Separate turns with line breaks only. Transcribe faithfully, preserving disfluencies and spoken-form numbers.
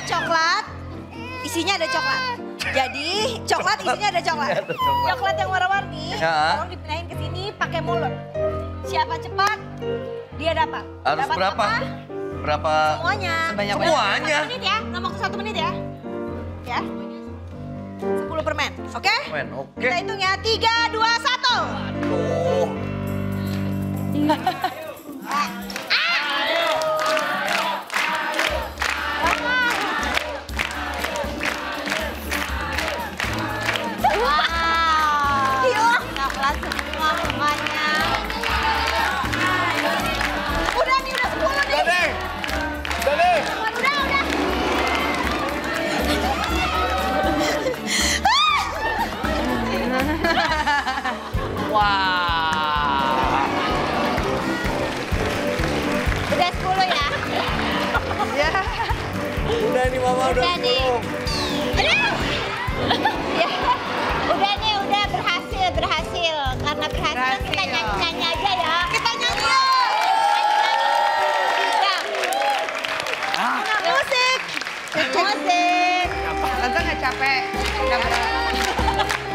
coklat, isinya ada coklat. Jadi coklat isinya ada coklat. Coklat yang warna-warni,
Ya.
tolong dipindahin ke sini pakai mulut. Siapa cepat, dia dapat.
Harus
Dapat
berapa?
apa?
Berapa?
Semuanya.
Sebanyak semuanya.
Satu menit ya, nggak mau ke satu menit ya. Ya. sepuluh permen, oke?
Men, oke.
Kita hitung ya, tiga, dua, satu.
Aduh.
Coklat semua semuanya. Udah nih, udah sepuluh nih.
Udah deh. Udah deh.
Udah, udah.
Wah.
Udah sepuluh ya? Ya.
Udah nih Mama, udah
Udah nih.
sepuluh.
Aduh. Ya. Udah nih, udah berhasil, berhasil. Karena berhasil,
Berhasil.
kita nyanyi-nyanyi aja ya. Kita nyanyi ya.
Ah.
Musik. Musik.
Tante nggak capek? Nggak berat.